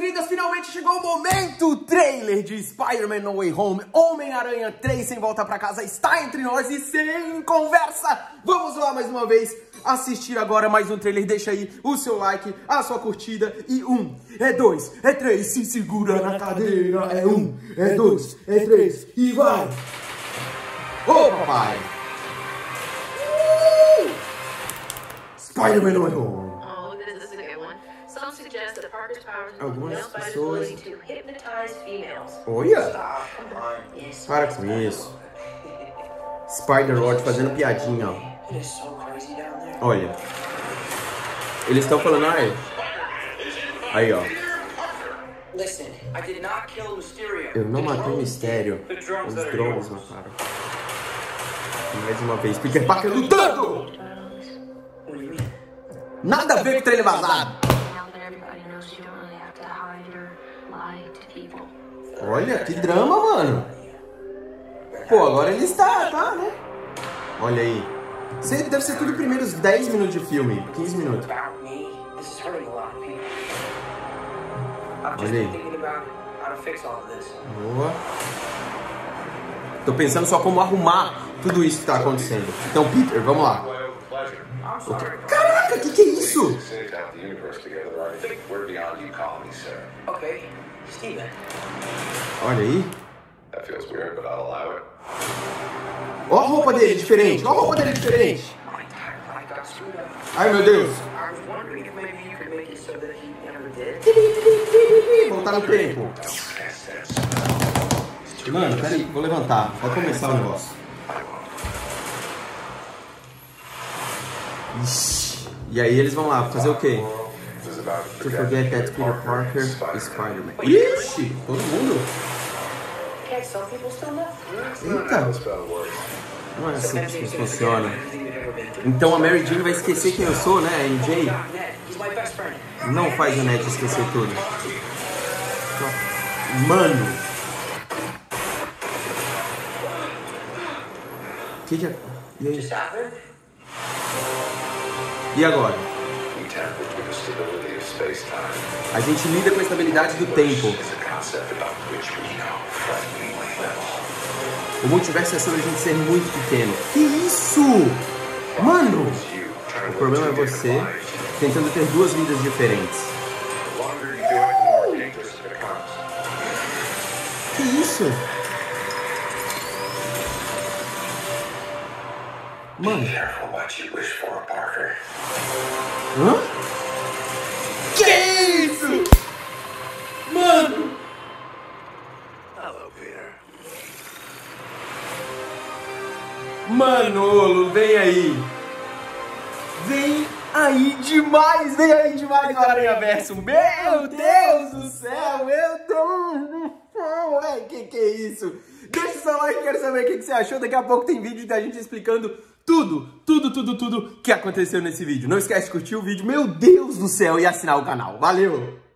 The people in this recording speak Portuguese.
bem-vindas! Finalmente chegou o momento! O trailer de Spider-Man No Way Home, Homem-Aranha 3 Sem Volta Pra Casa está entre nós e sem conversa! Vamos lá mais uma vez assistir agora mais um trailer. Deixa aí o seu like, a sua curtida e 1, é 2, é 3, se segura na cadeira. É 1, é 2, é 3 e vai! Ô papai! Spider-Man No Way Home. Algumas pessoas... Olha! Para com isso. Spider-Lord fazendo piadinha, ó. Olha. Eles estão falando, ai. Aí, ó. Eu não matei o Mistério. Os drones mataram. Mais uma vez, Peter Parker lutando! Nada a ver com o trailer vazado! Olha, que drama, mano. Pô, agora ele está, tá, né? Olha aí. Deve ser tudo primeiros 10 minutos de filme. 15 minutos. Olha aí. Boa. Tô pensando só como arrumar tudo isso que tá acontecendo. Então, Peter, vamos lá. Caraca, que é isso? Olha aí. Ó a roupa dele diferente. Ó a roupa dele diferente. Ai, meu Deus. Voltar no tempo. Mano, peraí, vou levantar. Vai começar o negócio. Ixi. E aí eles vão lá fazer o quê? To forget that Peter Parker is Spider-Man. Ixi, todo mundo. Eita. Não é assim que funciona. Então a Mary Jane vai esquecer quem eu sou, né? A MJ? Não faz o Ned esquecer tudo. Mano. Que é? E aí? E agora? A gente lida com a estabilidade do tempo. O multiverso é sobre a gente ser muito pequeno. Que isso? Mano! O problema é você tentando ter duas vidas diferentes. Que isso? Mano. Hã? Que isso? Mano! Manolo, vem aí! Vem aí demais! Vem aí demais no Aranhaverso! Meu Deus do céu! Meu Deus do céu! Véi, que é isso? Deixa o seu like, quero saber o que você achou. Daqui a pouco tem vídeo da gente explicando tudo que aconteceu nesse vídeo. Não esquece de curtir o vídeo, meu Deus do céu, e assinar o canal. Valeu!